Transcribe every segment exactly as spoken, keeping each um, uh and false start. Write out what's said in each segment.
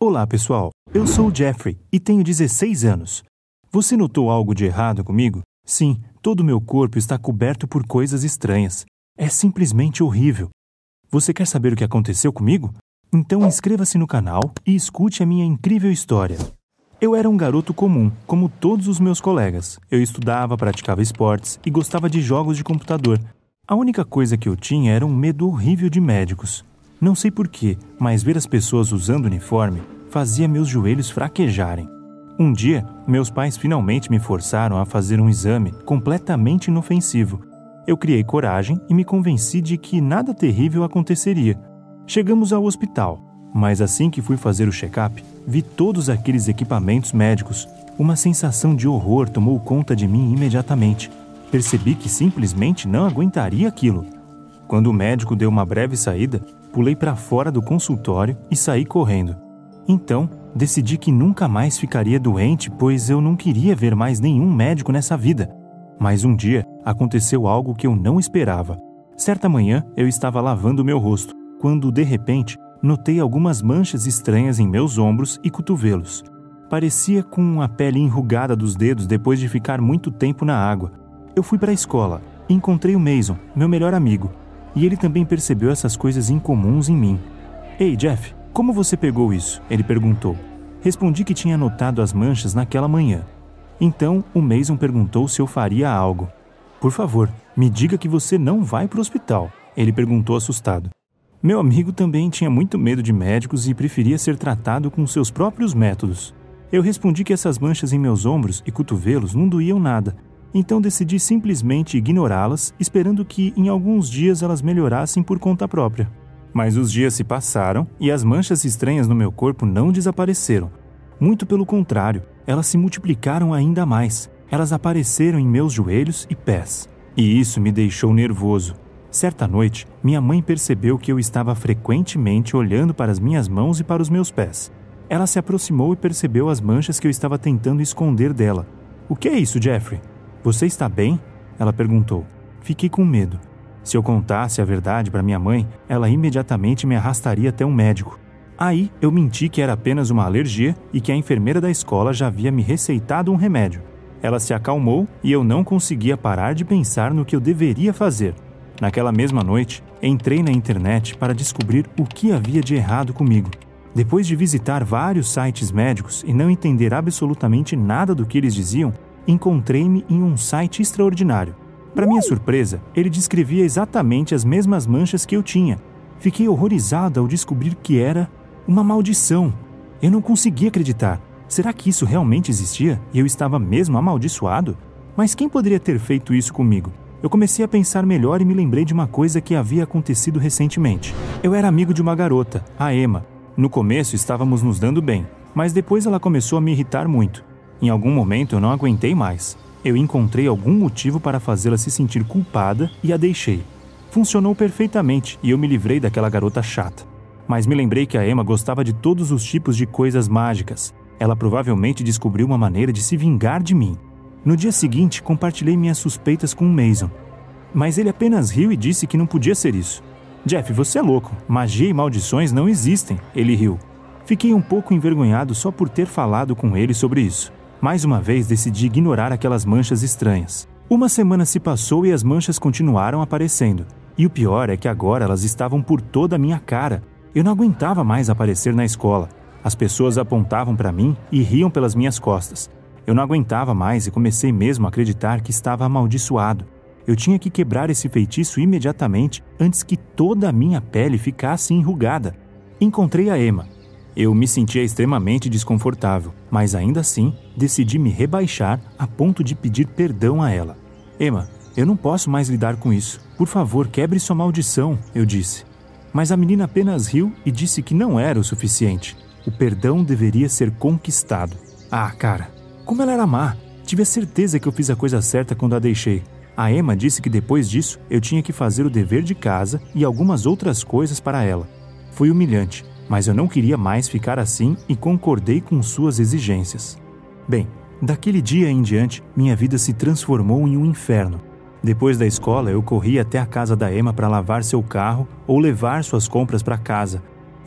Olá, pessoal. Eu sou o Jeffrey e tenho dezesseis anos. Você notou algo de errado comigo? Sim, todo o meu corpo está coberto por coisas estranhas. É simplesmente horrível. Você quer saber o que aconteceu comigo? Então inscreva-se no canal e escute a minha incrível história. Eu era um garoto comum, como todos os meus colegas. Eu estudava, praticava esportes e gostava de jogos de computador. A única coisa que eu tinha era um medo horrível de médicos. Não sei porquê, mas ver as pessoas usando uniforme fazia meus joelhos fraquejarem. Um dia, meus pais finalmente me forçaram a fazer um exame completamente inofensivo. Eu criei coragem e me convenci de que nada terrível aconteceria. Chegamos ao hospital, mas assim que fui fazer o check-up, vi todos aqueles equipamentos médicos. Uma sensação de horror tomou conta de mim imediatamente. Percebi que simplesmente não aguentaria aquilo. Quando o médico deu uma breve saída, pulei para fora do consultório e saí correndo. Então, decidi que nunca mais ficaria doente, pois eu não queria ver mais nenhum médico nessa vida. Mas um dia, aconteceu algo que eu não esperava. Certa manhã, eu estava lavando meu rosto, quando, de repente, notei algumas manchas estranhas em meus ombros e cotovelos. Parecia com a pele enrugada dos dedos depois de ficar muito tempo na água. Eu fui para a escola e encontrei o Mason, meu melhor amigo, e ele também percebeu essas coisas incomuns em mim. Ei, Jeff, como você pegou isso? Ele perguntou. Respondi que tinha notado as manchas naquela manhã. Então, o Mason perguntou se eu faria algo. Por favor, me diga que você não vai para o hospital, ele perguntou assustado. Meu amigo também tinha muito medo de médicos e preferia ser tratado com seus próprios métodos. Eu respondi que essas manchas em meus ombros e cotovelos não doíam nada, então decidi simplesmente ignorá-las, esperando que em alguns dias elas melhorassem por conta própria. Mas os dias se passaram e as manchas estranhas no meu corpo não desapareceram. Muito pelo contrário, elas se multiplicaram ainda mais. Elas apareceram em meus joelhos e pés. E isso me deixou nervoso. Certa noite, minha mãe percebeu que eu estava frequentemente olhando para as minhas mãos e para os meus pés. Ela se aproximou e percebeu as manchas que eu estava tentando esconder dela. O que é isso, Jeffrey? Você está bem? Ela perguntou. Fiquei com medo. Se eu contasse a verdade para minha mãe, ela imediatamente me arrastaria até um médico. Aí eu menti que era apenas uma alergia e que a enfermeira da escola já havia me receitado um remédio. Ela se acalmou e eu não conseguia parar de pensar no que eu deveria fazer. Naquela mesma noite, entrei na internet para descobrir o que havia de errado comigo. Depois de visitar vários sites médicos e não entender absolutamente nada do que eles diziam, encontrei-me em um site extraordinário. Para minha surpresa, ele descrevia exatamente as mesmas manchas que eu tinha. Fiquei horrorizado ao descobrir que era uma maldição. Eu não conseguia acreditar. Será que isso realmente existia e eu estava mesmo amaldiçoado? Mas quem poderia ter feito isso comigo? Eu comecei a pensar melhor e me lembrei de uma coisa que havia acontecido recentemente. Eu era amigo de uma garota, a Emma. No começo estávamos nos dando bem, mas depois ela começou a me irritar muito. Em algum momento eu não aguentei mais. Eu encontrei algum motivo para fazê-la se sentir culpada e a deixei. Funcionou perfeitamente e eu me livrei daquela garota chata. Mas me lembrei que a Emma gostava de todos os tipos de coisas mágicas. Ela provavelmente descobriu uma maneira de se vingar de mim. No dia seguinte, compartilhei minhas suspeitas com o Mason. Mas ele apenas riu e disse que não podia ser isso. Jeff, você é louco. Magia e maldições não existem, ele riu. Fiquei um pouco envergonhado só por ter falado com ele sobre isso. Mais uma vez decidi ignorar aquelas manchas estranhas. Uma semana se passou e as manchas continuaram aparecendo. E o pior é que agora elas estavam por toda a minha cara. Eu não aguentava mais aparecer na escola. As pessoas apontavam para mim e riam pelas minhas costas. Eu não aguentava mais e comecei mesmo a acreditar que estava amaldiçoado. Eu tinha que quebrar esse feitiço imediatamente antes que toda a minha pele ficasse enrugada. Encontrei a Emma. Eu me sentia extremamente desconfortável, mas ainda assim decidi me rebaixar a ponto de pedir perdão a ela. Emma, eu não posso mais lidar com isso. Por favor, quebre sua maldição, eu disse. Mas a menina apenas riu e disse que não era o suficiente. O perdão deveria ser conquistado. Ah, cara, como ela era má. Tive a certeza que eu fiz a coisa certa quando a deixei. A Emma disse que depois disso eu tinha que fazer o dever de casa e algumas outras coisas para ela. Foi humilhante. Mas eu não queria mais ficar assim e concordei com suas exigências. Bem, daquele dia em diante, minha vida se transformou em um inferno. Depois da escola, eu corri até a casa da Emma para lavar seu carro ou levar suas compras para casa.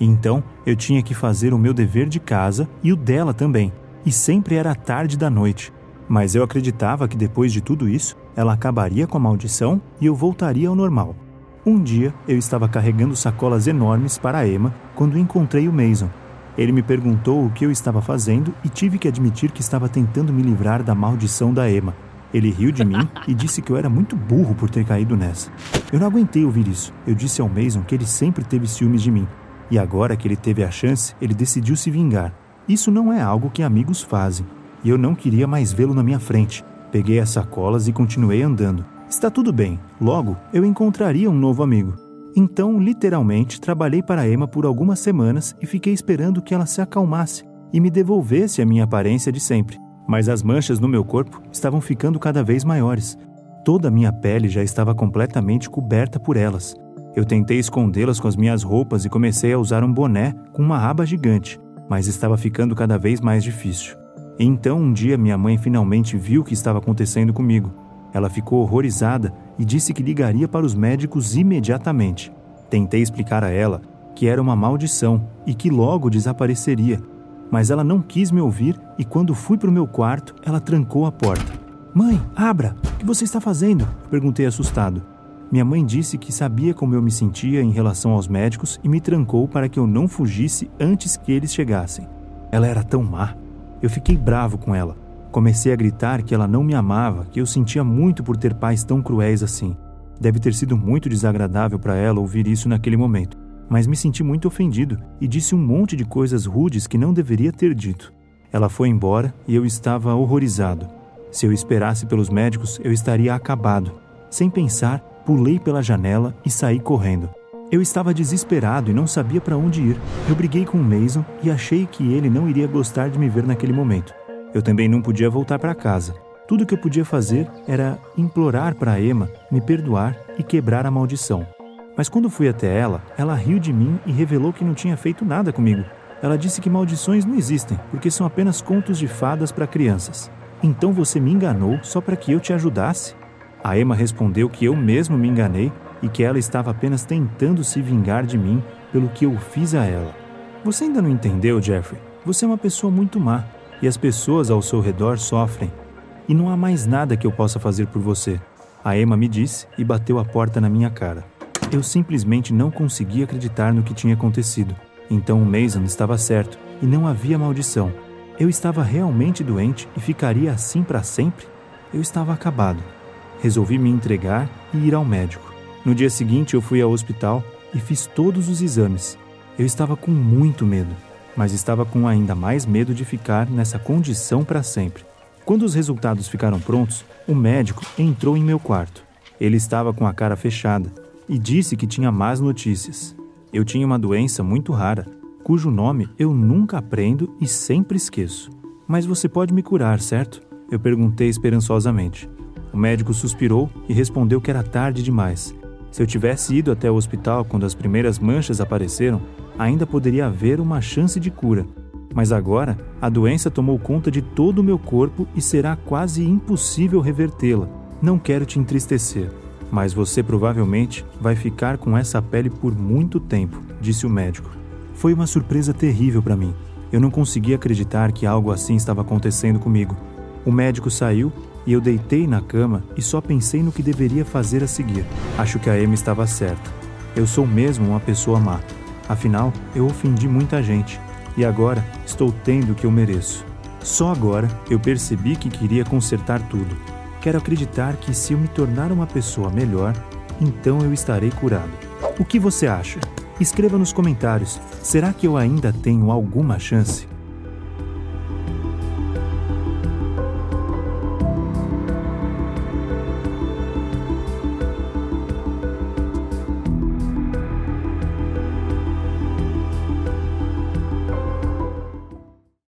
Então, eu tinha que fazer o meu dever de casa e o dela também, e sempre era tarde da noite. Mas eu acreditava que depois de tudo isso, ela acabaria com a maldição e eu voltaria ao normal. Um dia, eu estava carregando sacolas enormes para a Emma quando encontrei o Mason. Ele me perguntou o que eu estava fazendo e tive que admitir que estava tentando me livrar da maldição da Emma. Ele riu de mim e disse que eu era muito burro por ter caído nessa. Eu não aguentei ouvir isso. Eu disse ao Mason que ele sempre teve ciúmes de mim. E agora que ele teve a chance, ele decidiu se vingar. Isso não é algo que amigos fazem. E eu não queria mais vê-lo na minha frente. Peguei as sacolas e continuei andando. Está tudo bem. Logo, eu encontraria um novo amigo. Então, literalmente, trabalhei para Emma por algumas semanas e fiquei esperando que ela se acalmasse e me devolvesse a minha aparência de sempre. Mas as manchas no meu corpo estavam ficando cada vez maiores. Toda a minha pele já estava completamente coberta por elas. Eu tentei escondê-las com as minhas roupas e comecei a usar um boné com uma aba gigante, mas estava ficando cada vez mais difícil. E então, um dia, minha mãe finalmente viu o que estava acontecendo comigo. Ela ficou horrorizada e disse que ligaria para os médicos imediatamente. Tentei explicar a ela que era uma maldição e que logo desapareceria, mas ela não quis me ouvir e quando fui para o meu quarto, ela trancou a porta. "Mãe, abra! O que você está fazendo?" Perguntei assustado. Minha mãe disse que sabia como eu me sentia em relação aos médicos e me trancou para que eu não fugisse antes que eles chegassem. Ela era tão má. Eu fiquei bravo com ela. Comecei a gritar que ela não me amava, que eu sentia muito por ter pais tão cruéis assim. Deve ter sido muito desagradável para ela ouvir isso naquele momento, mas me senti muito ofendido e disse um monte de coisas rudes que não deveria ter dito. Ela foi embora e eu estava horrorizado. Se eu esperasse pelos médicos, eu estaria acabado. Sem pensar, pulei pela janela e saí correndo. Eu estava desesperado e não sabia para onde ir. Eu briguei com o Mason e achei que ele não iria gostar de me ver naquele momento. Eu também não podia voltar para casa. Tudo que eu podia fazer era implorar para Emma me perdoar e quebrar a maldição. Mas quando fui até ela, ela riu de mim e revelou que não tinha feito nada comigo. Ela disse que maldições não existem, porque são apenas contos de fadas para crianças. Então você me enganou só para que eu te ajudasse? A Emma respondeu que eu mesmo me enganei e que ela estava apenas tentando se vingar de mim pelo que eu fiz a ela. Você ainda não entendeu, Jeffrey? Você é uma pessoa muito má e as pessoas ao seu redor sofrem. E não há mais nada que eu possa fazer por você. A Emma me disse e bateu a porta na minha cara. Eu simplesmente não conseguia acreditar no que tinha acontecido. Então o Mason estava certo e não havia maldição. Eu estava realmente doente e ficaria assim para sempre? Eu estava acabado. Resolvi me entregar e ir ao médico. No dia seguinte eu fui ao hospital e fiz todos os exames. Eu estava com muito medo, mas estava com ainda mais medo de ficar nessa condição para sempre. Quando os resultados ficaram prontos, o médico entrou em meu quarto. Ele estava com a cara fechada e disse que tinha más notícias. Eu tinha uma doença muito rara, cujo nome eu nunca aprendo e sempre esqueço. Mas você pode me curar, certo? Eu perguntei esperançosamente. O médico suspirou e respondeu que era tarde demais. Se eu tivesse ido até o hospital quando as primeiras manchas apareceram, ainda poderia haver uma chance de cura. Mas agora, a doença tomou conta de todo o meu corpo e será quase impossível revertê-la. Não quero te entristecer, mas você provavelmente vai ficar com essa pele por muito tempo, disse o médico. Foi uma surpresa terrível para mim. Eu não conseguia acreditar que algo assim estava acontecendo comigo. O médico saiu e eu deitei na cama e só pensei no que deveria fazer a seguir. Acho que a Emma estava certa. Eu sou mesmo uma pessoa má. Afinal, eu ofendi muita gente. E agora estou tendo o que eu mereço. Só agora eu percebi que queria consertar tudo. Quero acreditar que se eu me tornar uma pessoa melhor, então eu estarei curado. O que você acha? Escreva nos comentários. Será que eu ainda tenho alguma chance?